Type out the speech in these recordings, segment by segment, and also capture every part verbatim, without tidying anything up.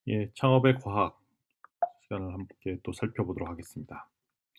예, 창업의 과학 시간을 함께 또 살펴보도록 하겠습니다.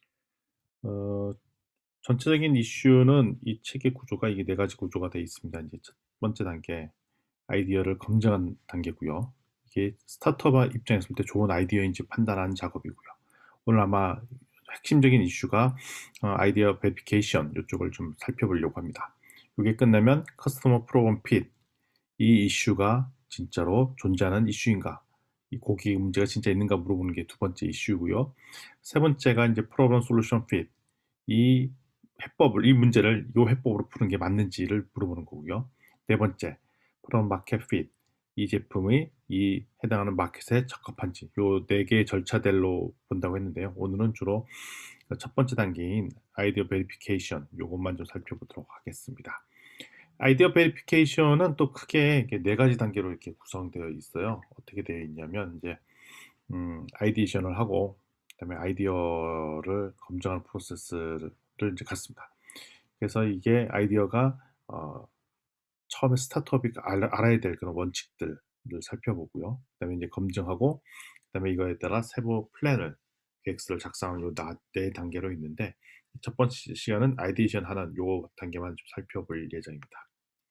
어, 전체적인 이슈는 이 책의 구조가 이게 네 가지 구조가 되어 있습니다. 이제 첫 번째 단계, 아이디어를 검증하는 단계고요. 이게 스타트업 입장에서 볼 때 좋은 아이디어인지 판단하는 작업이고요. 오늘 아마 핵심적인 이슈가 어, 아이디어 베리피케이션 이쪽을 좀 살펴보려고 합니다. 이게 끝나면 커스터머 프로그램 핏, 이 이슈가 진짜로 존재하는 이슈인가? 이 고객의 문제가 진짜 있는가 물어보는 게 두 번째 이슈고요. 세 번째가 이제 프로블럼 솔루션 핏. 이 해법을, 이 문제를 이 해법으로 푸는 게 맞는지를 물어보는 거고요. 네 번째, 프로블럼 마켓 핏. 이 제품이 이 해당하는 마켓에 적합한지. 요 네 개의 절차들로 본다고 했는데요. 오늘은 주로 첫 번째 단계인 아이디어 베리피케이션 요것만 좀 살펴보도록 하겠습니다. 아이디어 베리피케이션은 또 크게 이렇게 네 가지 단계로 이렇게 구성되어 있어요. 어떻게 되어 있냐면 이제 음, 아이디션을 하고 그다음에 아이디어를 검증하는 프로세스를 이제 갖습니다. 그래서 이게 아이디어가 어, 처음에 스타트업이 알, 알아야 될 그런 원칙들을 살펴보고요. 그다음에 이제 검증하고 그다음에 이거에 따라 세부 플랜을 계획서를 작성하는 요 네 단계로 있는데 첫 번째 시간은 아이디션 하는 요 단계만 좀 살펴볼 예정입니다.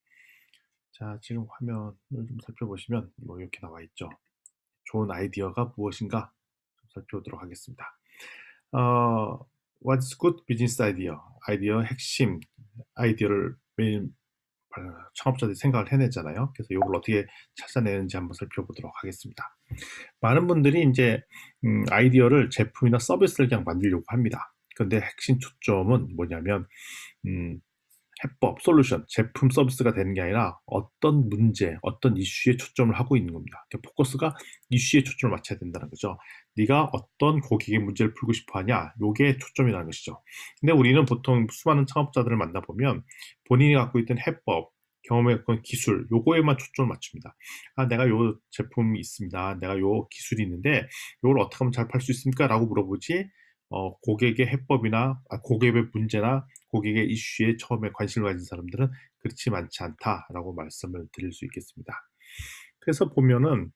자, 지금 화면을 좀 살펴보시면 뭐 이렇게 나와 있죠. 좋은 아이디어가 무엇인가 좀 살펴보도록 하겠습니다. 어, What's good business idea? 아이디어 핵심 아이디어를 매일 창업자들이 생각을 해내잖아요. 그래서 이걸 어떻게 찾아내는지 한번 살펴보도록 하겠습니다. 많은 분들이 이제 음, 아이디어를 제품이나 서비스를 그냥 만들려고 합니다. 그런데 핵심 초점은 뭐냐면 음, 해법, 솔루션, 제품 서비스가 되는 게 아니라 어떤 문제, 어떤 이슈에 초점을 하고 있는 겁니다. 그러니까 포커스가 이슈에 초점을 맞춰야 된다는 거죠. 네가 어떤 고객의 문제를 풀고 싶어 하냐, 요게 초점이라는 것이죠. 근데 우리는 보통 수많은 창업자들을 만나보면 본인이 갖고 있던 해법, 경험에 갖고 기술, 요거에만 초점을 맞춥니다. 아, 내가 요 제품이 있습니다. 내가 요 기술이 있는데 요걸 어떻게 하면 잘 팔 수 있습니까? 라고 물어보지 어, 고객의 해법이나 아, 고객의 문제나 고객의 이슈에 처음에 관심을 가진 사람들은 그렇지 많지 않다라고 말씀을 드릴 수 있겠습니다. 그래서 보면은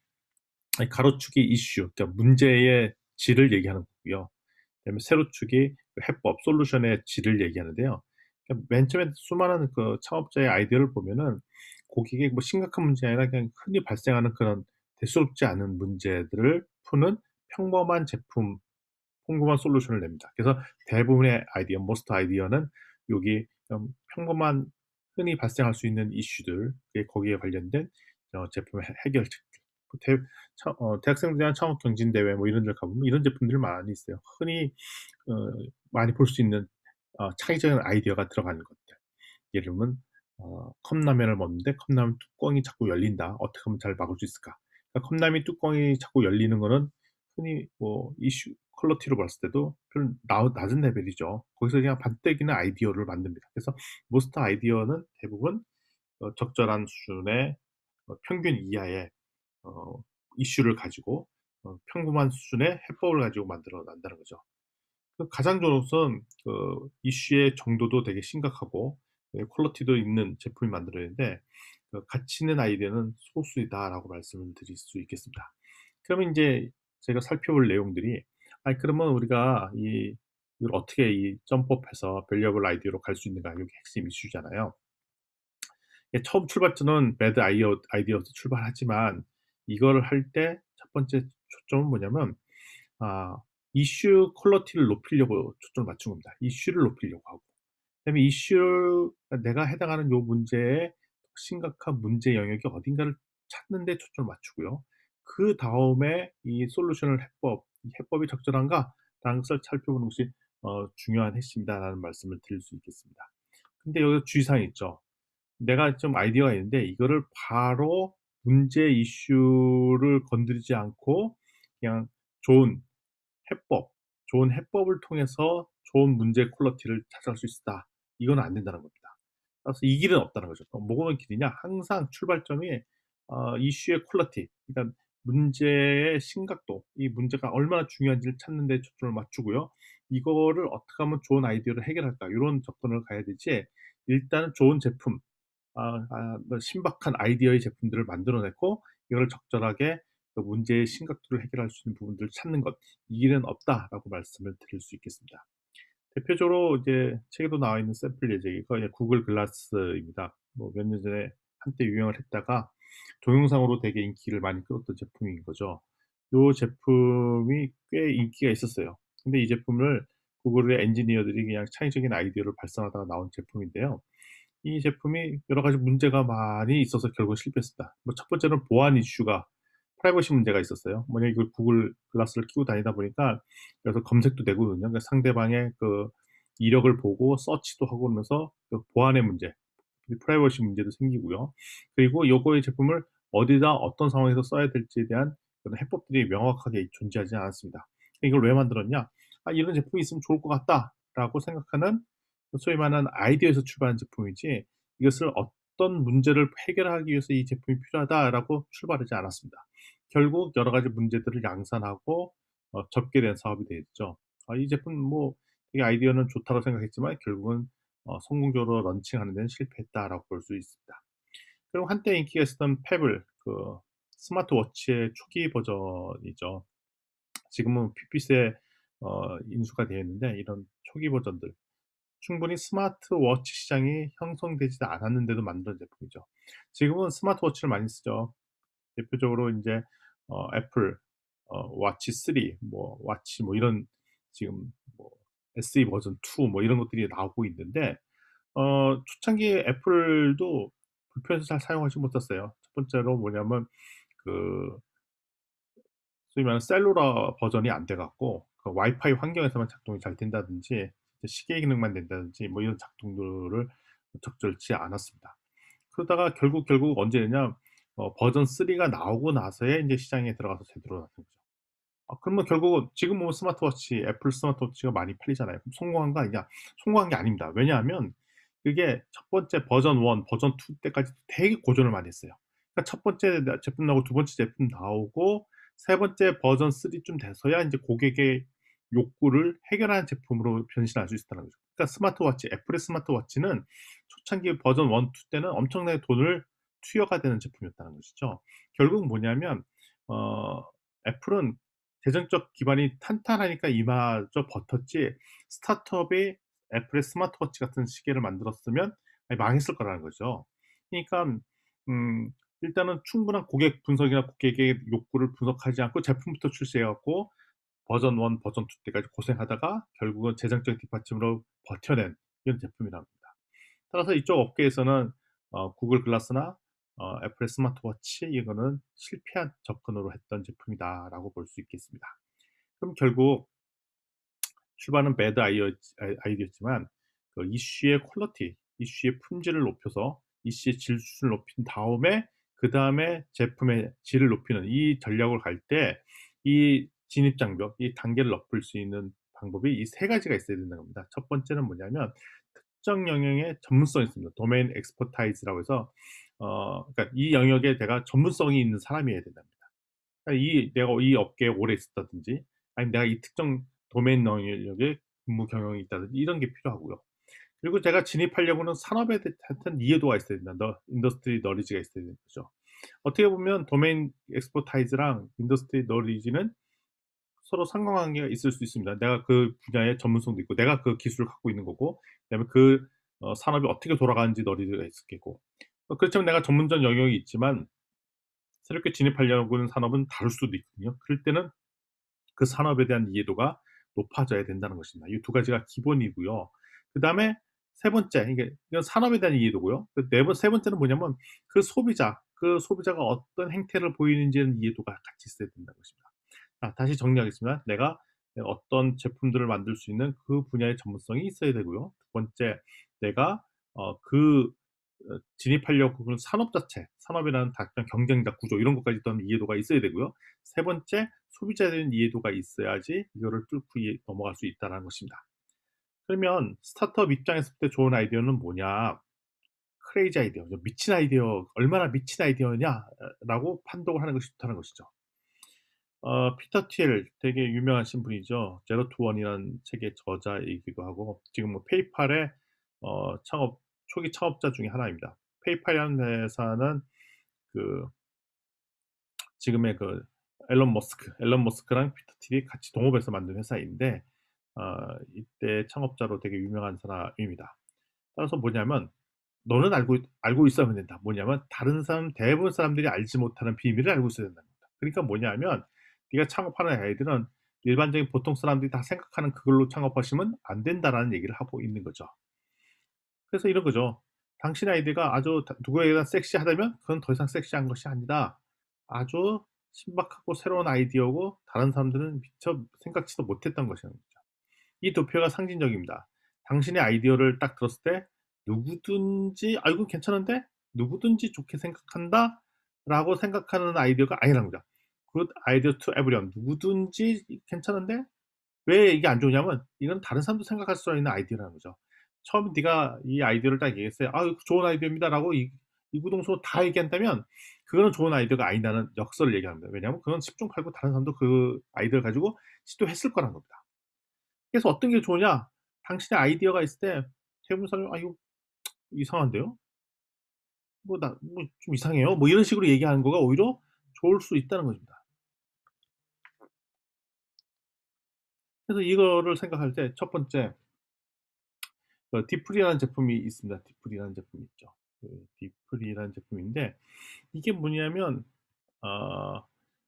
가로축이 이슈, 그러니까 문제의 질을 얘기하는 거고요. 그다음에 세로축이 해법, 솔루션의 질을 얘기하는데요. 그러니까 맨 처음에 수많은 그 창업자의 아이디어를 보면은 고객의 뭐 심각한 문제 아니라 그냥 흔히 발생하는 그런 대수롭지 않은 문제들을 푸는 평범한 제품, 평범한 솔루션을 냅니다. 그래서 대부분의 아이디어, 모스트 아이디어는 여기 좀 평범한 흔히 발생할 수 있는 이슈들, 거기에 관련된 어, 제품의 해결책. 대, 어, 대학생들 대한 창업 경진대회 뭐 이런 데 가보면 이런 제품들이 많이 있어요. 흔히 어, 많이 볼 수 있는 어, 창의적인 아이디어가 들어가는 것들. 예를 들면 어, 컵라면을 먹는데 컵라면 뚜껑이 자꾸 열린다. 어떻게 하면 잘 막을 수 있을까? 그러니까 컵라면 뚜껑이 자꾸 열리는 거는 흔히 뭐 이슈 퀄리티로 봤을 때도 별 나- 낮은 레벨이죠. 거기서 그냥 반때기는 아이디어를 만듭니다. 그래서 모스트 아이디어는 대부분 어, 적절한 수준의 어, 평균 이하의 어, 이슈를 가지고 어, 평범한 수준의 해법을 가지고 만들어 난다는 거죠. 그 가장 좋은 것은 그 이슈의 정도도 되게 심각하고 예, 퀄리티도 있는 제품이 만들어야 되는데 그 가치 있는 아이디어는 소수이다라고 말씀을 드릴 수 있겠습니다. 그러면 이제 제가 살펴볼 내용들이 아니 그러면 우리가 이 이걸 어떻게 이 점프업해서 밸류어블 아이디어로 갈 수 있는가 이게 핵심 이슈잖아요. 예, 처음 출발점은 배드 아이디어, 아이디어에서 출발하지만 이거를 할 때 첫 번째 초점은 뭐냐면 아, 이슈 퀄리티를 높이려고 초점을 맞춘 겁니다. 이슈를 높이려고 하고. 그다음에 이슈, 내가 해당하는 요 문제의 심각한 문제 영역이 어딘가를 찾는 데 초점을 맞추고요. 그 다음에 이 솔루션을 해법, 이 해법이 적절한가라는 것을 살펴보는 것이 어, 중요한 핵심이다라는 말씀을 드릴 수 있겠습니다. 근데 여기서 주의사항이 있죠. 내가 좀 아이디어가 있는데 이거를 바로 문제 이슈를 건드리지 않고 그냥 좋은 해법, 좋은 해법을 통해서 좋은 문제 퀄리티를 찾아갈 수 있다. 이건 안 된다는 겁니다. 따라서 이 길은 없다는 거죠. 그럼 뭐가 길이냐? 항상 출발점이 어, 이슈의 퀄리티, 그러니까 문제의 심각도, 이 문제가 얼마나 중요한지를 찾는 데 초점을 맞추고요. 이거를 어떻게 하면 좋은 아이디어로 해결할까? 이런 접근을 가야 되지. 일단은 좋은 제품, 아, 아, 뭐 신박한 아이디어의 제품들을 만들어내고 이걸 적절하게 그 문제의 심각도를 해결할 수 있는 부분들을 찾는 것, 이 길은 없다라고 말씀을 드릴 수 있겠습니다. 대표적으로 이제 책에도 나와 있는 샘플 예제가 이제 구글 글라스입니다. 뭐 몇 년 전에 한때 유행을 했다가 동영상으로 되게 인기를 많이 끌었던 제품인 거죠. 요 제품이 꽤 인기가 있었어요. 근데 이 제품을 구글의 엔지니어들이 그냥 창의적인 아이디어를 발산하다가 나온 제품인데요. 이 제품이 여러 가지 문제가 많이 있어서 결국 실패했습니다. 뭐 첫 번째는 보안 이슈가 프라이버시 문제가 있었어요. 뭐냐 이걸 구글 글라스를 끼고 다니다 보니까 그래서 검색도 되거든요. 그러니까 상대방의 그 이력을 보고 서치도 하고 그러면서 그 보안의 문제, 프라이버시 문제도 생기고요. 그리고 요거의 제품을 어디다 어떤 상황에서 써야 될지에 대한 그런 해법들이 명확하게 존재하지 않았습니다. 이걸 왜 만들었냐? '아 이런 제품이 있으면 좋을 것 같다.'라고 생각하는 소위 말하는 아이디어에서 출발한 제품이지 이것을 어떤 문제를 해결하기 위해서 이 제품이 필요하다라고 출발하지 않았습니다. 결국 여러 가지 문제들을 양산하고 어 접게 된 사업이 됐죠. 아 이 제품 뭐 되게 아이디어는 좋다고 생각했지만 결국은 어 성공적으로 런칭하는 데는 실패했다라고 볼 수 있습니다. 그리고 한때 인기가 있었던 페블 그 스마트워치의 초기 버전이죠. 지금은 핏빗에 어 인수가 되어 있는데 이런 초기 버전들 충분히 스마트워치 시장이 형성되지도 않았는데도 만든 제품이죠. 지금은 스마트워치를 많이 쓰죠. 대표적으로 인제 어 애플 어 워치 쓰리 뭐 워치 뭐 이런 지금 뭐 에스이 버전 투 뭐 이런 것들이 나오고 있는데 어 초창기에 애플도 불편해서 잘 사용하지 못했어요. 첫 번째로 뭐냐면 그 소위 말하는 셀룰러 버전이 안 돼 갖고 그 와이파이 환경에서만 작동이 잘 된다든지 시계 기능만 된다든지 뭐 이런 작동들을 적절치 않았습니다. 그러다가 결국, 결국 언제냐 어 버전 쓰리가 나오고 나서야 인제 시장에 들어가서 제대로 나선 거죠. 아 그러면 결국은 지금 뭐 스마트워치 애플 스마트워치가 많이 팔리잖아요. 그럼 성공한 거 아니냐? 성공한 게 아닙니다. 왜냐하면 그게 첫 번째 버전 원, 버전 투 때까지 되게 고전을 많이 했어요. 그러니까 첫 번째 나 제품 나오고 두 번째 제품 나오고 세 번째 버전 쓰리쯤 돼서야 인제 고객의 욕구를 해결하는 제품으로 변신할 수 있었다는 거죠. 그러니까 스마트워치 애플의 스마트워치는 초창기 버전 원, 투 때는 엄청나게 돈을 투여가 되는 제품이었다는 것이죠. 결국은 뭐냐면 어 애플은 재정적 기반이 탄탄하니까 이마저 버텼지 스타트업이 애플의 스마트워치 같은 시계를 만들었으면 아이 망했을 거라는 거죠. 그러니깐 음 일단은 충분한 고객 분석이나 고객의 욕구를 분석하지 않고 제품부터 출시해 갖고 버전 원, 버전 투 때까지 고생하다가 결국은 재정적 뒷받침으로 버텨낸 이런 제품이라는 겁니다. 따라서 이쪽 업계에서는 어 구글 글라스나 어 애플의 스마트워치 이거는 실패한 접근으로 했던 제품이다라고 볼 수 있겠습니다. 그럼 결국 출발은 배드 아이어 아이 아이디어였지만 그 이슈의 퀄리티, 이슈의 품질을 높여서 이슈의 질수를 높인 다음에 그다음에 제품의 질을 높이는 이 전략으로 갈 때 이 진입 장벽, 이 단계를 높일 수 있는 방법이 이 세 가지가 있어야 된다는 겁니다. 첫 번째는 뭐냐면 특정 영역의 전문성이 있습니다. 도메인 expertise라고 해서 어 그러니까 이 영역에 내가 전문성이 있는 사람이어야 된답니다. 그러니까 이 내가 이 업계에 오래 있었다든지 아니면 내가 이 특정 도메인 영역에 근무 경험이 있다든지 이런 게 필요하고요. 그리고 제가 진입하려고는 산업에 대 하여튼 이해도가 있어야 된다. 너 인더스트리 너리지가 있어야 되는 거죠. 어떻게 보면 도메인 expertise랑 인더스트리 너리지는 서로 상관관계가 있을 수 있습니다. 내가 그 분야의 전문성도 있고 내가 그 기술을 갖고 있는 거고 그다음에 그 어 산업이 어떻게 돌아가는지 너리지가 있을 게고 어 그렇지만 내가 전문적 영역이 있지만 새롭게 진입하려고 하는 산업은 다를 수도 있거든요. 그럴 때는 그 산업에 대한 이해도가 높아져야 된다는 것입니다. 이 두 가지가 기본이고요. 그다음에 세 번째 이게 이건 산업에 대한 이해도고요. 그 네 번 세 번째는 뭐냐면 그 소비자, 그 소비자가 어떤 행태를 보이는지에 대한 이해도가 같이 있어야 된다는 것입니다. 자 다시 정리하겠습니다. 내가 내가 어떤 제품들을 만들 수 있는 그 분야의 전문성이 있어야 되고요. 두 번째 내가 어 그 어 진입하려고 그런 산업 자체, 산업이라는 어떤 경쟁자 구조 이런 것까지 또한 이해도가 있어야 되고요. 세 번째 소비자에 대한 이해도가 있어야지 이거를 뚫고 이 넘어갈 수 있다라는 것입니다. 그러면 스타트업 입장에서 볼 때 좋은 아이디어는 뭐냐? 크레이지 아이디어, 미친 아이디어, 얼마나 미친 아이디어냐 어 라고 판독을 하는 것이 좋다는 것이죠. 어 피터 틸 되게 유명하신 분이죠. 제로 투 원이라는 책의 저자이기도 하고 지금 뭐 페이팔의 어 창업 초기 창업자 중에 하나입니다. 페이팔이라는 회사는 그 지금의 그 앨런 머스크, 앨런 머스크랑 피터 틸이 같이 동업해서 만든 회사인데 어, 이때 창업자로 되게 유명한 사람입니다. 따라서 뭐냐면 너는 알고 알고 있어야만 된다. 뭐냐면 다른 사람 대부분 사람들이 알지 못하는 비밀을 알고 있어야 된다는 겁니다. 그러니까 뭐냐면 네가 창업하는 아이들은 일반적인 보통 사람들이 다 생각하는 그걸로 창업하시면 안 된다라는 얘기를 하고 있는 거죠. 그래서 이런 거죠. 당신 아이디어가 아주 다- 누구에게나 섹시하다면 그건 더 이상 섹시한 것이 아니다. 아주 신박하고 새로운 아이디어고 다른 사람들은 미처 생각지도 못했던 것이라는 거죠. 이 도표가 상징적입니다. 당신의 아이디어를 딱 들었을 때 누구든지 아 이건 괜찮은데 누구든지 좋게 생각한다 라고 생각하는 아이디어가 아니라는 거죠. Good idea to everyone. 누구든지 괜찮은데 왜 이게 안 좋냐면 이건 다른 사람도 생각할 수 있는 아이디어라는 거죠. 처음 네가 이 아이디어를 딱 얘기했어요. 아, 이거 좋은 아이디어입니다라고 이, 이구동성으로 다 얘기한다면 그거는 좋은 아이디어가 아니다는 역설을 얘기합니다. 왜냐하면 그건 십중 팔구 다른 사람도 그 아이디어를 가지고 시도했을 거란 겁니다. 그래서 어떤 게 좋으냐? 당신의 아이디어가 있을 때 대부분 사람이 아 이거 이상한데요? 뭐 나 뭐 좀 이상해요. 뭐 이런 식으로 얘기하는 거가 오히려 좋을 수 있다는 것입니다. 그래서 이거를 생각할 때 첫 번째 그 디프리라는 제품이 있습니다. 디프리라는 제품이 있죠. 그 디프리라는 제품인데 이게 뭐냐면 어,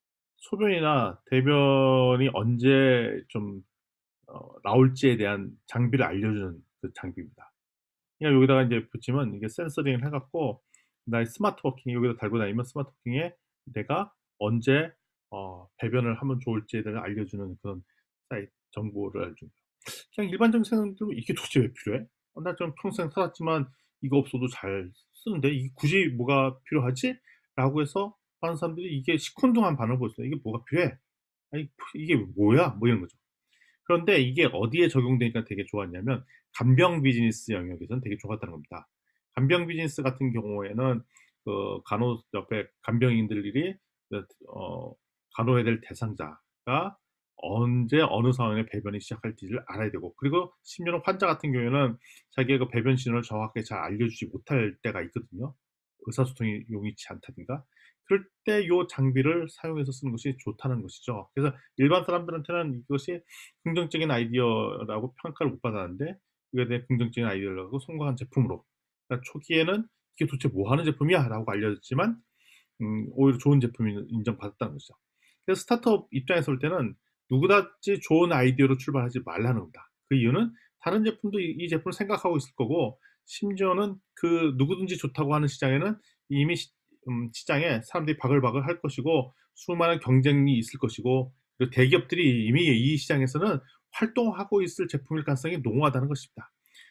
소변이나 대변이 언제 좀 어, 나올지에 대한 장비를 알려주는 그 장비입니다. 그냥 여기다가 이제 붙이면 이게 센서링을 해갖고 나의 스마트워킹 여기다 달고 다니면 스마트워킹에 내가 언제 어, 배변을 하면 좋을지에 대해 알려주는 그런 사이트 정보를 알려줍니다. 그냥 일반적인 생각으로 이게 도대체 왜 필요해? 어, 나 좀 평생 살았지만 이거 없어도 잘 쓰는데 이 굳이 뭐가 필요하지? 라고 해서 하는 사람들이 이게 시큰둥한 반응을 보였어요. 이게 뭐가 필요해? 아니, 이게 뭐야? 뭐 이런 거죠. 그런데 이게 어디에 적용되니까 되게 좋았냐면 간병 비즈니스 영역에서는 되게 좋았다는 겁니다. 간병 비즈니스 같은 경우에는 그 간호 옆에 간병인들이 어, 간호해야 될 대상자가 언제 어느 상황에 배변이 시작할지를 알아야 되고 그리고 심지어는 환자 같은 경우에는 자기가 그 배변 신호를 정확하게 잘 알려주지 못할 때가 있거든요. 의사소통이 용이치 않다든가 그럴 때 이 장비를 사용해서 쓰는 것이 좋다는 것이죠. 그래서 일반 사람들한테는 이것이 긍정적인 아이디어라고 평가를 못 받았는데 이거에 대해 긍정적인 아이디어라고 성공한 제품으로 그러니까 초기에는 이게 도대체 뭐 하는 제품이야? 라고 알려졌지만 음, 오히려 좋은 제품이 인정받았다는 것이죠. 그래서 스타트업 입장에서 볼 때는 누구같이 좋은 아이디어로 출발하지 말라는 겁니다. 그 이유는 다른 제품도 이, 이 제품을 생각하고 있을 거고 심지어는 그 누구든지 좋다고 하는 시장에는 이미 시, 음, 시장에 사람들이 바글바글 할 것이고 수많은 경쟁이 있을 것이고 그리고 대기업들이 이미 이 시장에서는 활동하고 있을 제품일 가능성이 농후하다는 것입니다.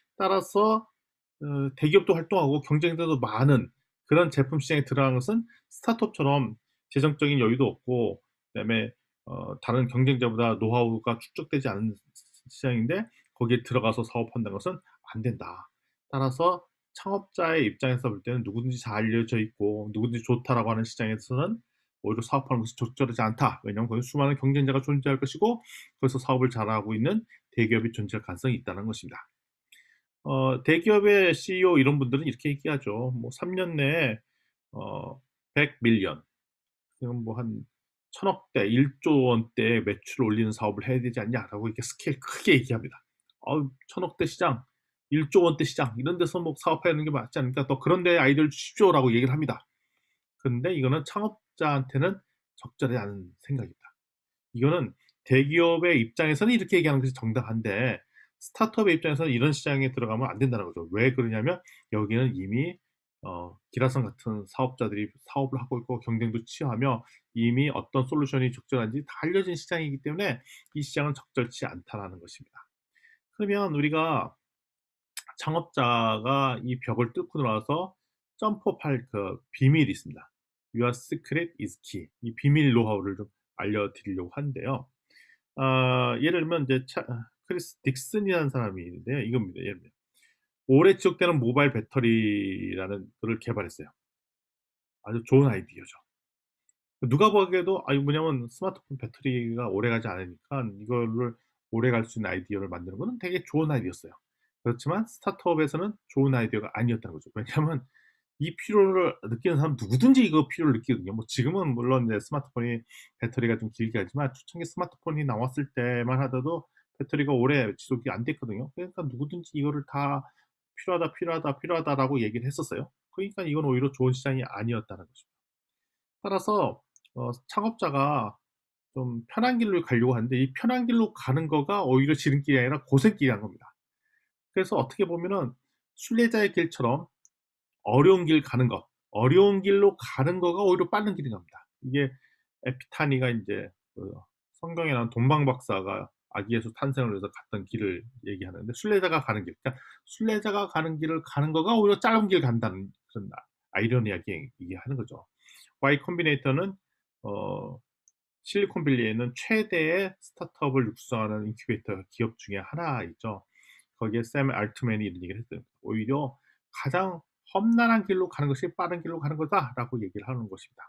따라서 어, 대기업도 활동하고 경쟁자도 많은 그런 제품 시장에 들어가는 것은 스타트업처럼 재정적인 여유도 없고 그다음에 어, 다른 경쟁자보다 노하우가 축적되지 않은 시장인데 거기에 들어가서 사업한다는 것은 안 된다. 따라서 창업자의 입장에서 볼 때는 누구든지 잘 알려져 있고 누구든지 좋다라고 하는 시장에서는 오히려 사업하는 것이 적절하지 않다. 왜냐하면 거기 수많은 경쟁자가 존재할 것이고 거기서 사업을 잘하고 있는 대기업이 존재할 가능성이 있다는 것입니다. 어, 대기업의 씨이오 이런 분들은 이렇게 얘기하죠. 뭐 삼 년 내에 어, 백 밀리언, 그럼 뭐 한 천억대, 일조 원대 매출을 올리는 사업을 해야 되지 않냐라고 이렇게 스케일 크게 얘기합니다. 어, 천억대 시장, 일조 원대 시장 이런 데서 뭐 사업하는 게 맞지 않습니까? 또 그런 데 아이디어를 주십시오라고 얘기를 합니다. 그런데 이거는 창업자한테는 적절하지 않은 생각입니다. 이거는 대기업의 입장에서는 이렇게 얘기하는 것이 정당한데 스타트업의 입장에서는 이런 시장에 들어가면 안 된다는 거죠. 왜 그러냐면 여기는 이미 어, 기라성 같은 사업자들이 사업을 하고 있고 경쟁도 치열하며 이미 어떤 솔루션이 적절한지 다 알려진 시장이기 때문에 이 시장은 적절치 않다라는 것입니다. 그러면 우리가 창업자가 이 벽을 뚫고 들어와서 점프할 그 비밀이 있습니다. Your secret is key. 이 비밀 노하우를 좀 알려드리려고 하는데요. 아, 예를 들면 이제 차, 크리스 딕슨이라는 사람이 있는데요. 이겁니다. 예를 들면 오래 지속되는 모바일 배터리라는 거를 개발했어요. 아주 좋은 아이디어죠. 누가 보기에도 아, 이거 뭐냐면 스마트폰 배터리가 오래 가지 않으니까 이거를 오래 갈 수 있는 아이디어를 만드는 거는 되게 좋은 아이디어였어요. 그렇지만 스타트업에서는 좋은 아이디어가 아니었다는 거죠. 왜냐하면 이 피로를 느끼는 사람은 누구든지 이거 피로를 느끼거든요. 뭐 지금은 물론 이제 스마트폰이 배터리가 좀 길게 가지만 초창기 스마트폰이 나왔을 때만 하더라도 배터리가 오래 지속이 안 됐거든요. 그러니까 누구든지 이거를 다 "필요하다, 필요하다, 필요하다."라고 얘기를 했었어요. 그러니까 이건 오히려 좋은 시장이 아니었다는 거죠. 따라서 어 창업자가 좀 편한 길로 가려고 하는데 이 편한 길로 가는 거가 오히려 지름길이 아니라 고생길이 란 겁니다. 그래서 어떻게 보면은 순례자의 길처럼 어려운 길 가는 것, 어려운 길로 가는 거가 오히려 빠른 길인 겁니다. 이게 에피타니가 인제 그 성경에 나온 동방 박사가 아기 예수 탄생을 위해서 갔던 길을 얘기하는데 순례자가 가는 길, 그러니까 순례자가 가는 길을 가는 거가 오히려 짧은 길 간다는 그런 아이러니하게 얘기하는 거죠. Y 컴비네이터는 어 실리콘밸리에 있는 최대의 스타트업을 육성하는 인큐베이터 기업 중에 하나이죠. 거기에 샘 알트맨이 이런 얘기를 했어요. "오히려 가장 험난한 길로 가는 것이 빠른 길로 가는 거다."라고 얘기를 하는 것입니다.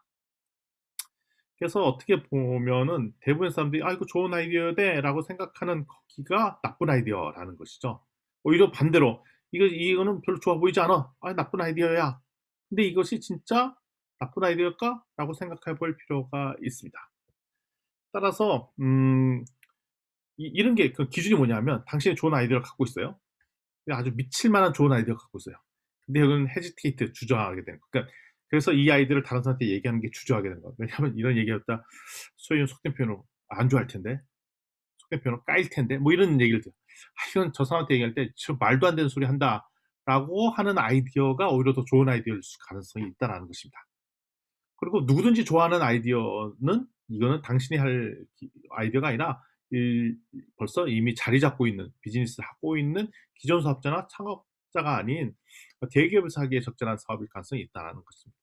그래서 어떻게 보면은 대부분의 사람들이 '아 이거 좋은 아이디어네.'라고 생각하는 거기가 나쁜 아이디어라는 것이죠. 오히려 반대로 '이거 이거는 별로 좋아 보이지 않아. 아 나쁜 아이디어야. 근데 이것이 진짜 나쁜 아이디어일까?'라고 생각해 볼 필요가 있습니다. 따라서 음 이 이런 게 그 기준이 뭐냐면 당신이 좋은 아이디어를 갖고 있어요. 근데 아주 미칠 만한 좋은 아이디어를 갖고 있어요. 근데 여기는 헤지테이트 주저하게 되는 거. 그러니까 그래서 이 아이디어를 다른 사람한테 얘기하는 게 주저하게 되는 거예요. 왜냐하면 이런 얘기였다 소위 속된 표현으로 안 좋아할 텐데, 속된 표현으로 까일 텐데 뭐 이런 얘기를 들어요. '아 이건 저 사람한테 얘기할 때 저 말도 안 되는 소리 한다.'라고 하는 아이디어가 오히려 더 좋은 아이디어일 수 가능성이 있다라는 것입니다. 그리고 누구든지 좋아하는 아이디어는 이거는 당신이 할 기 아이디어가 아니라 일 벌써 이미 자리 잡고 있는 비즈니스를 하고 있는 기존 사업자나 창업자가 아닌 어 대기업에서 하기에 적절한 사업일 가능성이 있다라는 것입니다.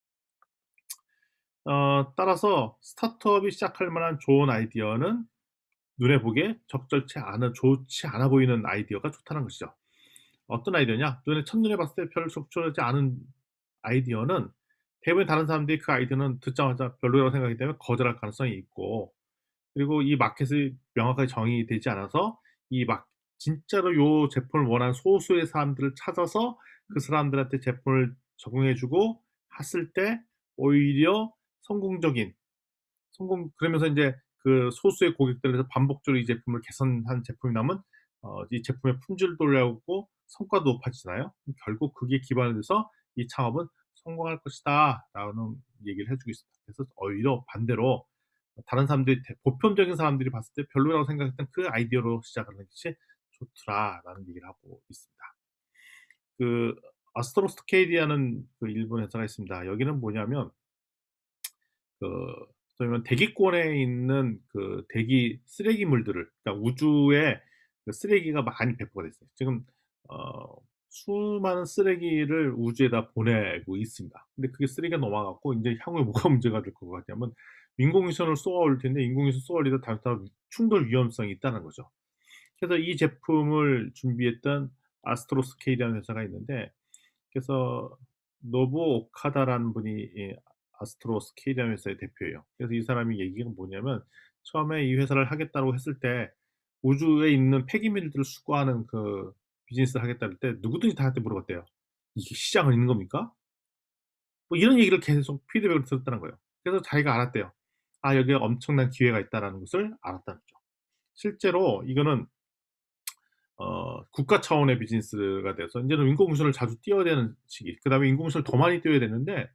어 따라서 스타트업이 시작할 만한 좋은 아이디어는 눈에 보기에 적절치 않은 좋지 않아 보이는 아이디어가 좋다는 것이죠. 어떤 아이디어냐? 눈에 첫눈에 봤을 때 별로 적절하지 않은 아이디어는 대부분 다른 사람들이 그 아이디어는 듣자마자 별로라고 생각하기 때문에 거절할 가능성이 있고, 그리고 이 마켓이 명확하게 정의되지 않아서 이 막 진짜로 요 제품을 원하는 소수의 사람들을 찾아서 그 사람들한테 제품을 적용해 주고 했을 때 오히려 성공적인 성공 그러면서 인제 그 소수의 고객들에서 반복적으로 이 제품을 개선한 제품이 나오면 어 이 제품의 품질도 올라오고 성과도 높아지잖아요. 결국 그게 기반이 돼서 '이 창업은 성공할 것이다.'라는 얘기를 해 주고 있습니다. 그래서 오히려 반대로 다른 사람들이 대 보편적인 사람들이 봤을 때 별로라고 생각했던 그 아이디어로 시작하는 것이 좋더라라는 얘기를 하고 있습니다. 그 아스트로스케이디라는 그 일본 회사가 있습니다. 여기는 뭐냐면 그 소위 말하는 대기권에 있는 그 대기 쓰레기물들을, 그러니까 우주에 그 쓰레기가 많이 배포가 돼 있어요. 지금 어 수많은 쓰레기를 우주에다 보내고 있습니다. 근데 그게 쓰레기가 넘어가 갖고 인제 향후에 뭐가 문제가 될 것 같냐면 인공위성을 쏘아 올릴 텐데 인공위성 쏘아 올리다 잘못하면 충돌 위험성이 있다는 거죠. 그래서 이 제품을 준비했던 아스트로스케이라는 회사가 있는데, 그래서 노부오 오카다라는 분이 이 아스트로스케이라는 회사의 대표예요. 그래서 이 사람이 얘기가 뭐냐면 처음에 이 회사를 하겠다고 했을 때 우주에 있는 폐기물들을 수거하는 그 비즈니스를 하겠다 그럴 때 누구든지 다한테 물어봤대요. "이게 시장은 있는 겁니까?" 뭐 이런 얘기를 계속 피드백을 들었다는 거예요. 그래서 자기가 알았대요. '아 여기에 엄청난 기회가 있다.'라는 것을 알았다는 거죠. 실제로 이거는 어 국가 차원의 비즈니스가 돼서 인제는 인공위성을 자주 띄워야 되는 시기, 그다음에 인공위성을 더 많이 띄워야 되는데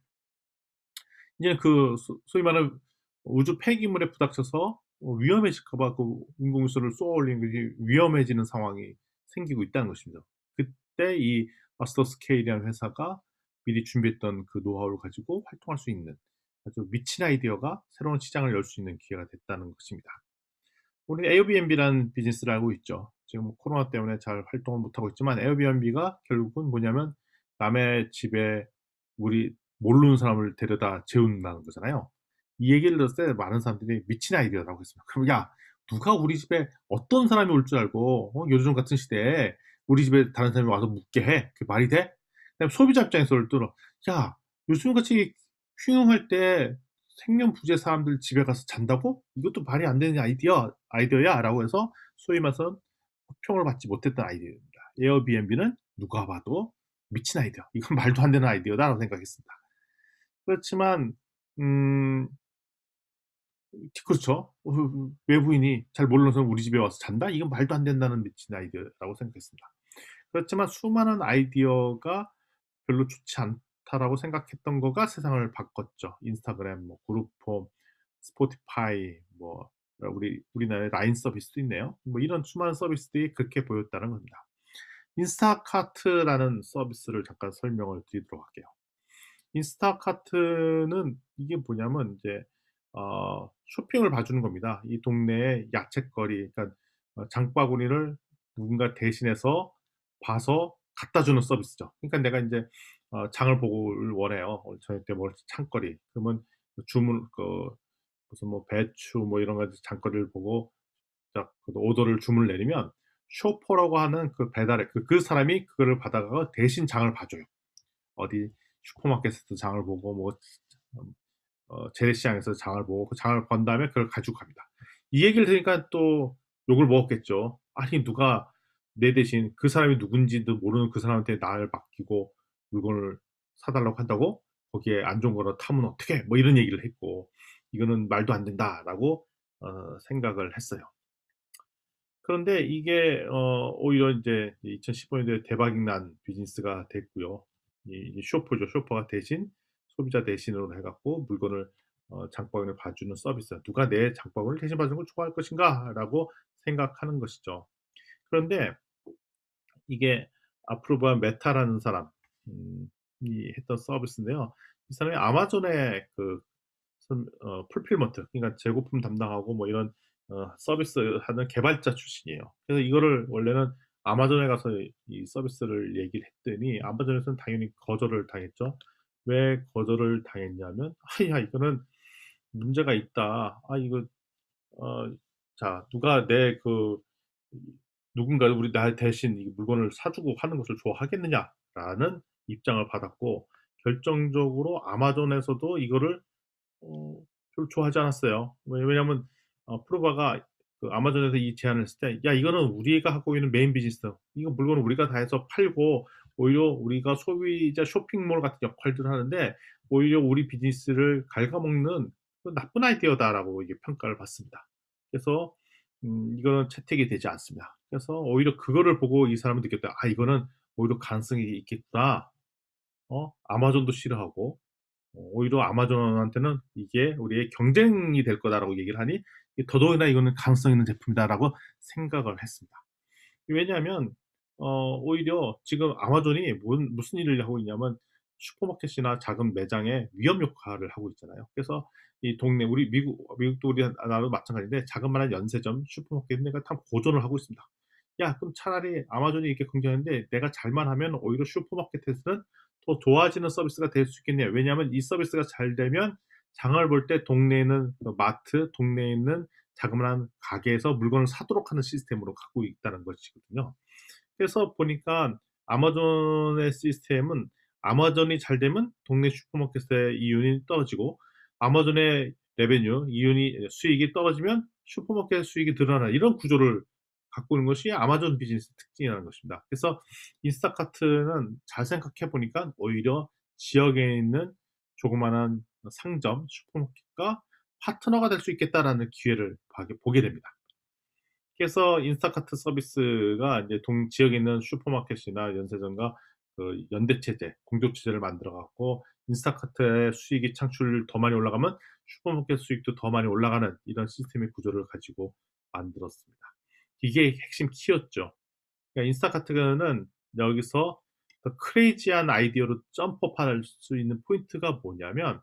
이제 그 소 소위 말하는 우주 폐기물에 부닥쳐서 어 위험해질까 봐 그 인공위성을 쏘아 올리는 것이 위험해지는 상황이 생기고 있다는 것입니다. 그때 이 아스트로스케일이라는 회사가 미리 준비했던 그 노하우를 가지고 활동할 수 있는 아주 미친 아이디어가 새로운 시장을 열 수 있는 기회가 됐다는 것입니다. 우리 에어비앤비라는 비즈니스를 알고 있죠. 지금 코로나 때문에 잘 활동을 못하고 있지만 에어비앤비가 결국은 뭐냐면 남의 집에 우리 모르는 사람을 데려다 재운다는 거잖아요. 이 얘기를 들었을 때 많은 사람들이 미친 아이디어라고 했습니다. 그럼 "야 누가 우리 집에 어떤 사람이 올 줄 알고 어 요즘 같은 시대에 우리 집에 다른 사람이 와서 묵게 해? 그게 말이 돼?" 그다음에 소비자 입장에서를 들어 "야 요즘같이 흉흉할 때 생면부재 사람들 집에 가서 잔다고? 이것도 말이 안 되는 아이디어 아이디어야."라고 해서 소위 말해서 호평을 받지 못했던 아이디어입니다. 에어비앤비는 누가 봐도 미친 아이디어, 이건 말도 안 되는 아이디어다라고 생각했습니다. 그렇지만 음 그렇죠. 어 외부인이 잘 모르는 사람이 우리 집에 와서 잔다? 이건 말도 안 된다는 미친 아이디어라고 생각했습니다. 그렇지만 수많은 아이디어가 별로 좋지 않다라고 생각했던 거가 세상을 바꿨죠. 인스타그램, 뭐 그룹홈, 스포티파이, 뭐 우리 우리나라의 라인 서비스도 있네요. 뭐 이런 수많은 서비스들이 그렇게 보였다는 겁니다. 인스타카트라는 서비스를 잠깐 설명을 드리도록 할게요. 인스타카트는 이게 뭐냐면 이제 어 쇼핑을 봐주는 겁니다. 이 동네의 야채거리, 그러니까 어 장바구니를 누군가 대신해서 봐서 갖다 주는 서비스죠. 그러니까 내가 인제 어 장을 보고를 원해요. 오늘 저녁 때 먹을 창거리. 그러면 그 주문 그 무슨 뭐 배추 뭐 이런 가지 장거리를 보고 딱 그 오더를 주문을 내리면 쇼퍼라고 하는 그 배달의 그 그 사람이 그거를 받아가서 대신 장을 봐줘요. 어디 슈퍼마켓에서 장을 보고 뭐 어 재래시장에서 장을 보고 그 장을 본 다음에 그걸 가지고 갑니다. 이 얘기를 들으니까 또 욕을 먹었겠죠. 아니 누가 내 대신 그 사람이 누군지도 모르는 그 사람한테 나를 맡기고 물건을 사 달라고 한다고? 거기에 안 좋은 거를 타면 어떡해? 뭐 이런 얘기를 했고 "이거는 말도 안 된다."라고 어 생각을 했어요. 그런데 이게 어 오히려 인제 이천십오 년도에 대박이 난 비즈니스가 됐고요. 이 쇼퍼죠. 쇼퍼가 대신 소비자 대신으로 해 갖고 물건을 어 장바구니를 봐주는 서비스. '누가 내 장바구니를 대신 봐주는 걸 좋아할 것인가?'라고 생각하는 것이죠. 그런데 이게 아프로바 메타라는 사람 음 이 했던 서비스인데요. 이 사람이 아마존의 그 선 어 풀필먼트, 그러니까 재고품 담당하고 뭐 이런 어 서비스하는 개발자 출신이에요. 그래서 이거를 원래는 아마존에 가서 이 서비스를 얘기를 했더니 아마존에서는 당연히 거절을 당했죠. 왜 거절을 당했냐면 "아 야 이거는 문제가 있다. 아 이거 어 자 누가 내 그 누군가 우리 나 대신 이 물건을 사 주고 하는 것을 좋아하겠느냐?"라는 입장을 받았고 결정적으로 아마존에서도 이거를 어 별로 좋아하지 않았어요. 왜 왜냐하면 어 프로바가 그 아마존에서 이 제안을 했을 때 "야 이거는 우리가 하고 있는 메인 비즈니스. 이거 물건을 우리가 다 해서 팔고 오히려 우리가 소비자 쇼핑몰 같은 역할들을 하는데 오히려 우리 비즈니스를 갉아먹는 그 나쁜 아이디어다."라고 이게 평가를 받습니다. 그래서 음 이거는 채택이 되지 않습니다. 그래서 오히려 그거를 보고 이 사람은 느꼈다. '아 이거는 오히려 가능성이 있겠구나.' 어 아마존도 싫어하고 어 오히려 아마존한테는 "이게 우리의 경쟁이 될 거다."라고 얘기를 하니 이 더더욱이나 '이거는 가능성 있는 제품이다.'라고 생각을 했습니다. 왜냐하면 어 오히려 지금 아마존이 뭔 무슨 일을 하고 있냐면 슈퍼마켓이나 작은 매장의 위험 역할을 하고 있잖아요. 그래서 이 동네 우리 미국 미국도 우리 나라도 마찬가지인데 자그마한 연세점 슈퍼마켓 내가 다 고전을 하고 있습니다. 야 그럼 차라리 아마존이 이렇게 경쟁하는데 내가 잘만 하면 오히려 슈퍼마켓에서는 더 좋아지는 서비스가 될 수 있겠네요. 왜냐하면 이 서비스가 잘 되면 장을 볼 때 동네에 있는 그 마트, 동네에 있는 자그마한 가게에서 물건을 사도록 하는 시스템으로 갖고 있다는 것이거든요. 그래서 보니까 아마존의 시스템은 아마존이 잘 되면 동네 슈퍼마켓의 이윤이 떨어지고 아마존의 레베뉴, 이윤이 수익이 떨어지면 슈퍼마켓의 수익이 늘어나는 이런 구조를 갖고 있는 것이 아마존 비즈니스 특징이라는 것입니다. 그래서 인스타카트는 잘 생각해 보니까 오히려 지역에 있는 조그마한 상점, 슈퍼마켓과 파트너가 될 수 있겠다라는 기회를 하게 보게 됩니다. 그래서 인스타카트 서비스가 인제 동 지역에 있는 슈퍼마켓이나 연세점과 그 연대 체제, 공조 체제를 만들어 갖고 인스타카트의 수익이 창출 더 많이 올라가면 슈퍼마켓 수익도 더 많이 올라가는 이런 시스템의 구조를 가지고 만들었습니다. 이게 핵심 키였죠. 그러니까 인스타카트는 여기서 더 크레이지한 아이디어로 점프업할 수 있는 포인트가 뭐냐면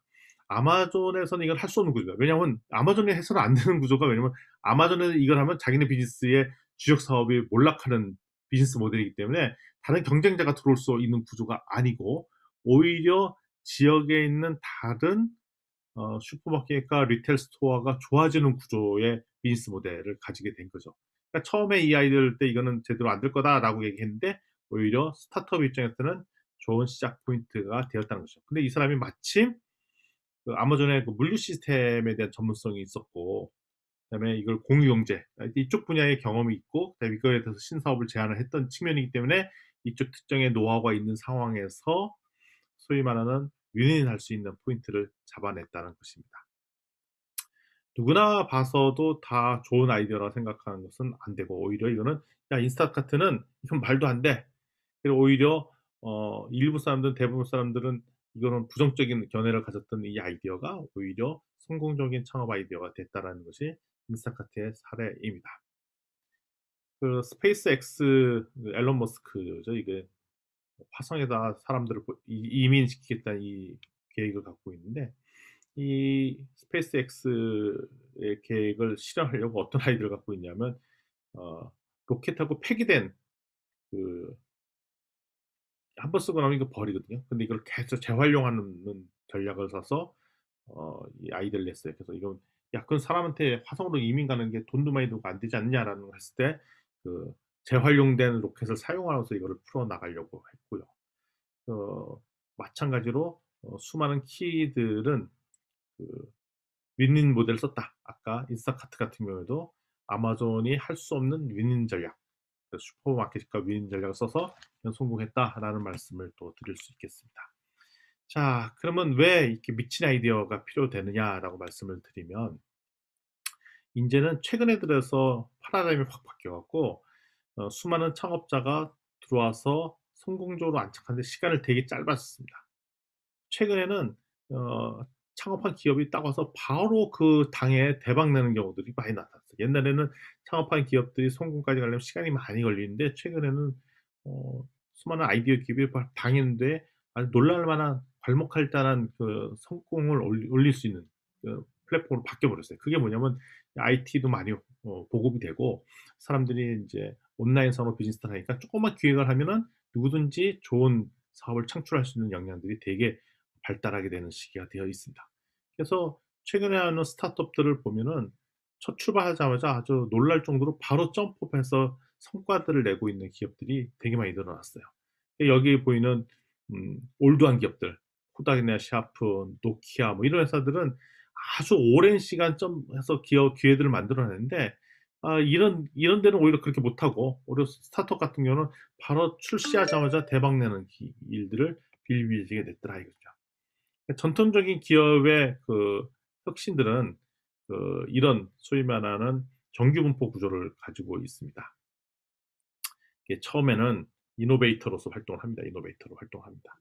아마존에서는 이걸 할 수 없는 구조예요. 왜냐하면 아마존이 해서는 안 되는 구조가 왜냐면 아마존에서 이걸 하면 자기네 비즈니스의 주력 사업이 몰락하는 비즈니스 모델이기 때문에 다른 경쟁자가 들어올 수 있는 구조가 아니고 오히려 지역에 있는 다른 어 슈퍼마켓과 리테일 스토어가 좋아지는 구조의 비즈니스 모델을 가지게 된 거죠. 그러니까 처음에 이 아이디어를 때 '이거는 제대로 안 될 거다.'라고 얘기했는데 오히려 스타트업 입장에서는 좋은 시작 포인트가 되었다는 거죠. 근데 이 사람이 마침 그 아마존의 그 물류 시스템에 대한 전문성이 있었고 그다음에 이걸 공유 경제 아 이쪽 분야의 경험이 있고 그다음에 이거에 대해서 신사업을 제안을 했던 측면이기 때문에 이쪽 특정의 노하우가 있는 상황에서 소위 말하는 윈윈할 수 있는 포인트를 잡아냈다는 것입니다. 누구나 봐서도 다 좋은 아이디어라 생각하는 것은 안 되고, 오히려 이거는 야, 인스타카트는 이건 말도 안 돼. 그리고 오히려 어, 일부 사람들은, 대부분 사람들은 이거는 부정적인 견해를 가졌던 이 아이디어가 오히려 성공적인 창업 아이디어가 됐다라는 것이 인스타카트의 사례입니다. 그 스페이스 X 앨런 머스크죠. 이게 화성에다 사람들을 이- 이민시키겠다는 이 계획을 갖고 있는데, 이 스페이스 X의 계획을 실현하려고 어떤 아이디어를 갖고 있냐면, 어, 로켓하고 폐기된 그 한 번 쓰고 나면 이거 버리거든요. 근데 이걸 계속 재활용하는 전략을 써서 어, 이 아이디어를 냈어요. 그래서 이건 야, 그건 사람한테 화성으로 이민 가는 게 돈도 많이 들고 안 되지 않냐라는 걸 했을 때 그 재활용된 로켓을 사용하면서 이거를 풀어 나가려고 했고요. 어, 마찬가지로 어, 수많은 키들은 그 윈윈 모델을 썼다. 아까 인스타카트 같은 경우에도 아마존이 할 수 없는 윈윈 전략, 그 슈퍼마켓과 윈윈 전략을 써서 성공했다라는 말씀을 또 드릴 수 있겠습니다. 자, 그러면 왜 이렇게 미친 아이디어가 필요되느냐라고 말씀을 드리면, 이제는 최근에 들어서 파라다임이 확 바뀌어갖고 어, 수많은 창업자가 들어와서 성공적으로 안착하는데 시간을 되게 짧았습니다. 최근에는 어, 창업한 기업이 딱 와서 바로 그 당에 대박 내는 경우들이 많이 나타났어요. 옛날에는 창업한 기업들이 성공까지 가려면 시간이 많이 걸리는데, 최근에는 어, 수많은 아이디어 기업이 당했는데 아주 놀랄 만한, 괄목할 만한 그 성공을 올리, 올릴 수 있는 그 플랫폼으로 바뀌어버렸어요. 그게 뭐냐면 아이티도 많이 어, 보급이 되고, 사람들이 이제 온라인 산업 비즈니스를 하니까 조금만 기획을 하면은 누구든지 좋은 사업을 창출할 수 있는 역량들이 되게 발달하게 되는 시기가 되어 있습니다. 그래서 최근에 하는 스타트업들을 보면은 첫 출발하자마자 아주 놀랄 정도로 바로 점프해서 성과들을 내고 있는 기업들이 되게 많이 늘어났어요. 여기 보이는 음, 올드한 기업들, 코닥이나 샤프, 노키아 뭐 이런 회사들은 아주 오랜 시간 점해서 기업 기회들을 만들어내는데, 아, 이런 이런 데는 오히려 그렇게 못하고, 오히려 스타트업 같은 경우는 바로 출시하자마자 대박 내는 기- 일들을 빌빌지게 됐더라 이거죠. 전통적인 기업의 그 혁신들은 그 이런 소위 말하는 정규 분포 구조를 가지고 있습니다. 이게 처음에는 이노베이터로서 활동을 합니다. 이노베이터로 활동합니다.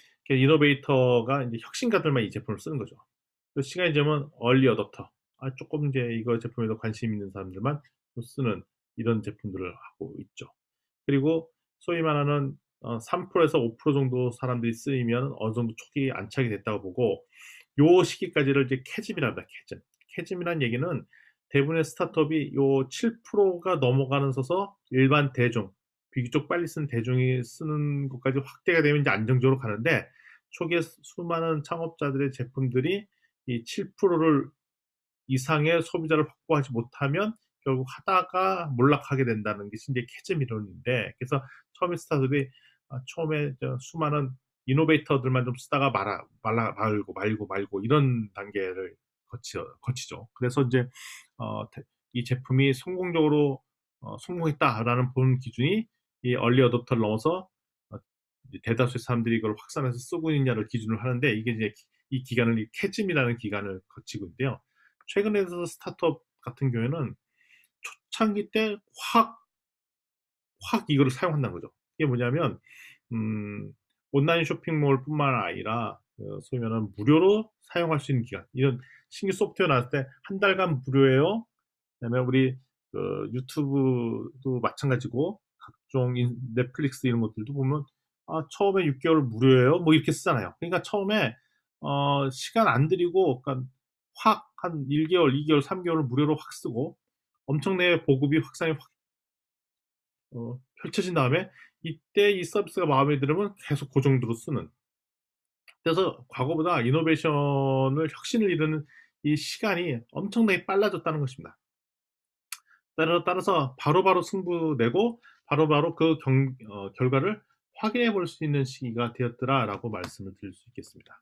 이노베이터가 이제 혁신가들만 이 제품을 쓰는 거죠. 시간이 지나면 얼리 어댑터, 아, 조금 이제 이거 제품에도 관심 있는 사람들만 쓰는 이런 제품들을 하고 있죠. 그리고 소위 말하는 어, 삼 퍼센트에서 오 퍼센트 정도 사람들이 쓰이면 어느 정도 초기 안착이 됐다고 보고, 요 시기까지를 이제 캐즘이란다. 캐즘. 캐즘이란 얘기는 대부분의 스타트업이 요 칠 퍼센트가 넘어가는 서서 일반 대중, 비교적 빨리 쓰는 대중이 쓰는 것까지 확대가 되면 이제 안정적으로 가는데, 초기에 수많은 창업자들의 제품들이 이 칠 퍼센트를 이상의 소비자를 확보하지 못하면 결국 하다가 몰락하게 된다는 것이 이제 캐즘 이론인데, 그래서 처음에 스타트업이 아, 처음에 수많은 이노베이터들만 좀 쓰다가 말아, 말라, 말고 말고 말고 이런 단계를 거치, 거치죠. 그래서 이제 어, 이 제품이 성공적으로 어, 성공했다라는 보는 기준이 이 얼리 어댑터를 넘어서 어, 대다수의 사람들이 이걸 확산해서 쓰고 있느냐를 기준으로 하는데, 이게 이제 이 기간을 이 캐즘이라는 기간을 거치고 있는데요. 최근에 서 스타트업 같은 경우에는 초창기 때 확, 확 이거를 사용한다는 거죠. 이게 뭐냐면, 음, 온라인 쇼핑몰 뿐만 아니라, 그 소위 말하는 무료로 사용할 수 있는 기간. 이런 신규 소프트웨어 나왔을 때 한 달간 무료예요. 그다음에 우리 그 유튜브도 마찬가지고, 각종 인- 넷플릭스 이런 것들도 보면 아, 처음에 육 개월 무료예요. 뭐 이렇게 쓰잖아요. 그러니까 처음에 어, 시간 안 들이고, 그러니까 확 한 일 개월, 이 개월, 삼 개월을 무료로 확 쓰고 엄청나게 보급이 확산이 확 어, 펼쳐진 다음에 이때 이 서비스가 마음에 들으면 계속 그 정도로 쓰는. 그래서 과거보다 이노베이션을 혁신을 이루는 이 시간이 엄청나게 빨라졌다는 것입니다. 따라, 따라서 바로바로 승부 내고 바로바로 그 경, 어, 결과를 확인해 볼 수 있는 시기가 되었더라라고 말씀을 드릴 수 있겠습니다.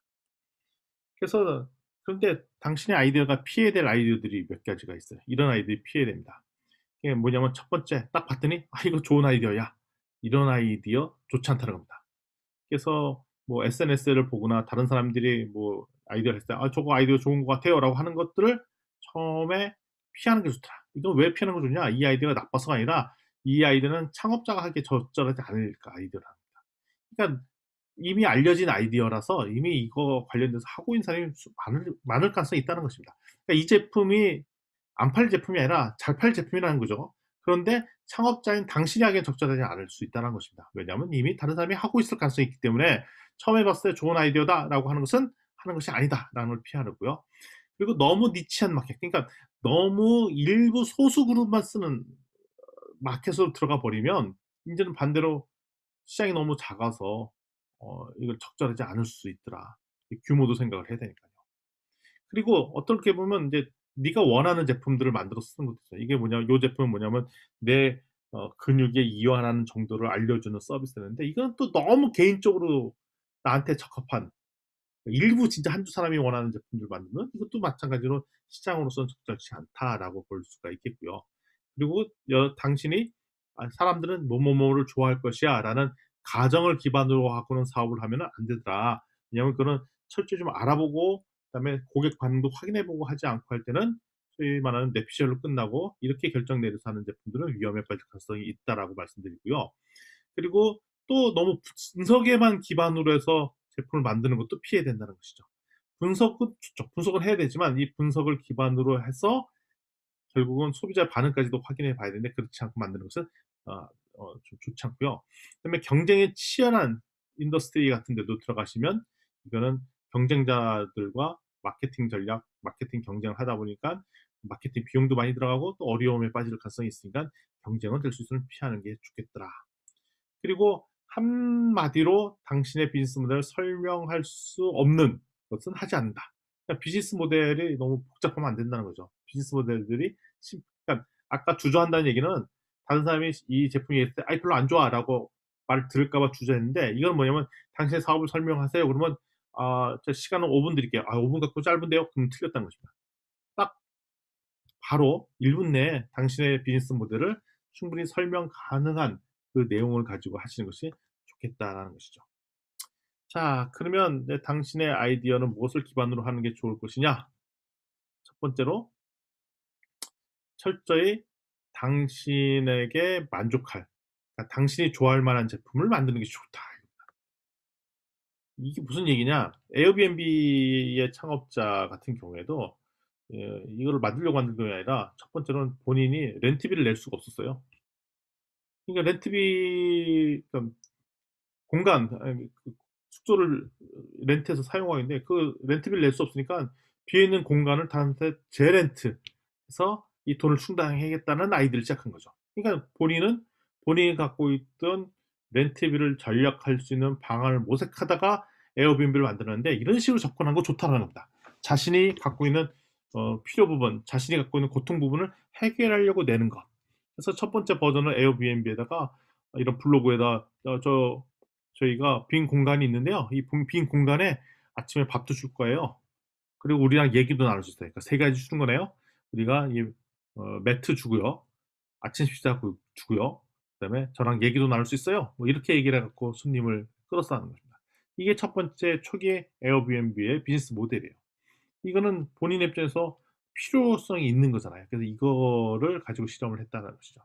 그래서 그런데 당신의 아이디어가 피해야 될 아이디어들이 몇 가지가 있어요. 이런 아이디어들이 피해야 됩니다. 이게 뭐냐면 첫 번째 딱 봤더니 아 이거 좋은 아이디어야. 이런 아이디어 좋지 않다는 겁니다. 그래서 뭐 에스엔에스를 보거나 다른 사람들이 뭐 아이디어를 했을 때 "아 저거 아이디어 좋은 것 같아요."라고 하는 것들을 처음에 피하는 게 좋더라. 이건 왜 피하는 게 좋냐? 이 아이디어가 나빠서가 아니라 이 아이디어는 창업자가 하기에 적절하지 않을 아이디어랍니다. 그러니까 이미 알려진 아이디어라서 이미 이거 관련돼서 하고 있는 사람이 많을, 많을 가능성이 있다는 것입니다. 그러니까 이 제품이 안 팔릴 제품이 아니라 잘 팔릴 제품이라는 거죠. 그런데 창업자인 당신이 하기엔 적절하지 않을 수 있다는 것입니다. 왜냐하면 이미 다른 사람이 하고 있을 가능성이 있기 때문에 처음에 봤을 때 좋은 아이디어다라고 하는 것은 하는 것이 아니다라는 걸 피하고요. 그리고 너무 니치한 마켓, 그러니까 너무 일부 소수 그룹만 쓰는 마켓으로 들어가 버리면 이제는 반대로 시장이 너무 작아서 어 이걸 적절하지 않을 수 있더라. 규모도 생각을 해야 되니까요. 그리고 어떻게 보면 이제 네가 원하는 제품들을 만들어서 쓰는 것도 있어요. 이게 뭐냐, 요 제품은 뭐냐면 내 어 근육에 이완하는 정도를 알려주는 서비스였는데 이건 또 너무 개인적으로 나한테 적합한 일부 진짜 한두 사람이 원하는 제품들을 만들면 이것도 마찬가지로 시장으로서는 적절치 않다라고 볼 수가 있겠고요. 그리고 여 당신이 아 '사람들은 뭐뭐뭐를 좋아할 것이야.'라는 가정을 기반으로 하고는 사업을 하면은 안 되더라. 왜냐하면 그거는 철저히 좀 알아보고 그다음에 고객 반응도 확인해 보고 하지 않고 할 때는 소위 말하는 뇌피셜로 끝나고 이렇게 결정 내려서 하는 제품들은 위험에 빠질 가능성이 있다라고 말씀드리고요. 그리고 또 너무 분석에만 기반으로 해서 제품을 만드는 것도 피해야 된다는 것이죠. 분석은 좋죠. 분석은 해야 되지만 이 분석을 기반으로 해서 결국은 소비자 반응까지도 확인해 봐야 되는데 그렇지 않고 만드는 것은 어 어 좀 좋지 않고요. 그다음에 경쟁이 치열한 인더스트리 같은 데도 들어가시면 이거는 경쟁자들과 마케팅 전략, 마케팅 경쟁을 하다 보니까 마케팅 비용도 많이 들어가고 또 어려움에 빠질 가능성이 있으니까 경쟁은 될 수 있으면 피하는 게 좋겠더라. 그리고 한마디로 당신의 비즈니스 모델을 설명할 수 없는 것은 하지 않는다. 그러니까 비즈니스 모델이 너무 복잡하면 안 된다는 거죠. 비즈니스 모델들이 심 그러니까 아까 주저한다는 얘기는 다른 사람이 이 제품이 얘기했을 때 "아이 별로 안 좋아."라고 말을 들을까 봐 주저했는데 이건 뭐냐면 당신의 사업을 설명하세요. 그러면 "아 저 시간은 오 분 드릴게요." "아 오 분 갖고 짧은데요?" 그럼 틀렸다는 것입니다. 딱 바로 일 분 내에 당신의 비즈니스 모델을 충분히 설명 가능한 그 내용을 가지고 하시는 것이 좋겠다라는 것이죠. 자, 그러면 이제 당신의 아이디어는 무엇을 기반으로 하는 게 좋을 것이냐? 첫 번째로 철저히 당신에게 만족할, 그러니까 당신이 좋아할 만한 제품을 만드는 게 좋다. 이게 무슨 얘기냐? 에어비앤비의 창업자 같은 경우에도 예 이거를 만들려고 만든 게 아니라 첫 번째로는 본인이 렌트비를 낼 수가 없었어요. 그러니까 렌트비 그러니까 공간 아니 그 숙소를 렌트해서 사용하는데 그 렌트비를 낼 수 없으니까 비어 있는 공간을 다른데 재렌트해서 이 돈을 충당해야겠다는 아이디어를 시작한 거죠. 그러니까 본인은 본인이 갖고 있던 렌트비를 절약할 수 있는 방안을 모색하다가 에어비앤비를 만들었는데 이런 식으로 접근한 거 좋다라는 겁니다. 자신이 갖고 있는 어 필요 부분, 자신이 갖고 있는 고통 부분을 해결하려고 내는 것. 그래서 첫 번째 버전을 에어비앤비에다가 이런 블로그에다 어 저 저희가 빈 공간이 있는데요. 이 빈 빈 공간에 아침에 밥도 줄 거예요. 그리고 우리랑 얘기도 나눌 수 있어요. 그러니까 세 가지 주는 거네요. 우리가 이 어 매트 주고요. 아침 식사 그 주고요. 그다음에 저랑 얘기도 나눌 수 있어요. 뭐 이렇게 얘기를 해 갖고 손님을 끌어서 하는 겁니다. 이게 첫 번째 초기의 에어비앤비의 비즈니스 모델이에요. 이거는 본인 입장에서 필요성이 있는 거잖아요. 그래서 이거를 가지고 실험을 했다는 것이죠.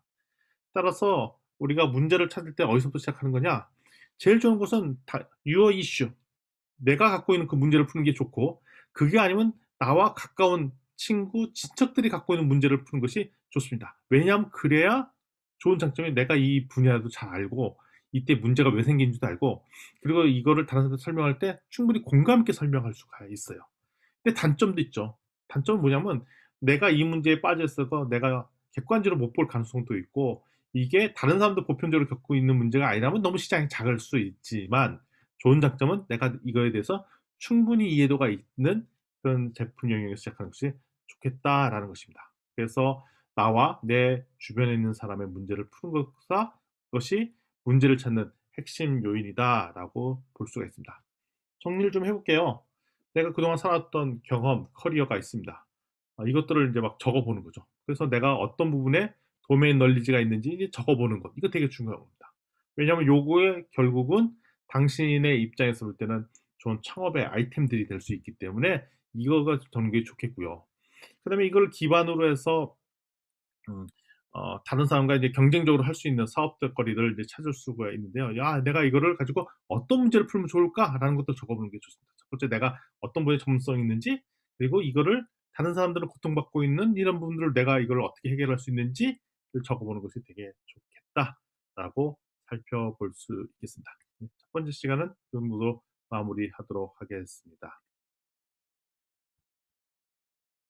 따라서 우리가 문제를 찾을 때 어디서부터 시작하는 거냐? 제일 좋은 것은 다 your issue. 내가 갖고 있는 그 문제를 푸는 게 좋고 그게 아니면 나와 가까운 친구, 친척들이 갖고 있는 문제를 푸는 것이 좋습니다. 왜냐하면 그래야 좋은 장점이 내가 이 분야도 잘 알고 이때 문제가 왜 생긴지도 알고 그리고 이거를 다른 사람한테 설명할 때 충분히 공감 있게 설명할 수가 있어요. 근데 단점도 있죠. 단점은 뭐냐면 내가 이 문제에 빠져 있어서 내가 객관적으로 못 볼 가능성도 있고 이게 다른 사람도 보편적으로 겪고 있는 문제가 아니라면 너무 시장이 작을 수 있지만 좋은 장점은 내가 이거에 대해서 충분히 이해도가 있는 그런 제품 영역에서 시작하는 것이 좋겠다라는 것입니다. 그래서 나와 내 주변에 있는 사람의 문제를 푸는 것과 것이 문제를 찾는 핵심 요인이다라고 볼 수가 있습니다. 정리를 좀 해 볼게요. 내가 그동안 살았던 경험, 커리어가 있습니다. 아 이것들을 인제 막 적어 보는 거죠. 그래서 내가 어떤 부분에 도메인 널리지가 있는지 이제 적어 보는 것. 이거 되게 중요한 겁니다. 왜냐하면 요거에 결국은 당신의 입장에서 볼 때는 좋은 창업의 아이템들이 될 수 있기 때문에 이거가 저는 게 좋겠고요. 그다음에 이걸 기반으로 해서 음, 어, 다른 사람과 이제 경쟁적으로 할 수 있는 사업거리를 이제 찾을 수가 있는데요. 야, 내가 이거를 가지고 어떤 문제를 풀면 좋을까라는 것도 적어보는 게 좋습니다. 첫 번째, 내가 어떤 분야에 전문성이 있는지, 그리고 이거를 다른 사람들은 고통받고 있는 이런 부분들을 내가 이걸 어떻게 해결할 수 있는지를 적어보는 것이 되게 좋겠다라고 살펴볼 수 있겠습니다. 첫 번째 시간은 이 정도로 마무리하도록 하겠습니다.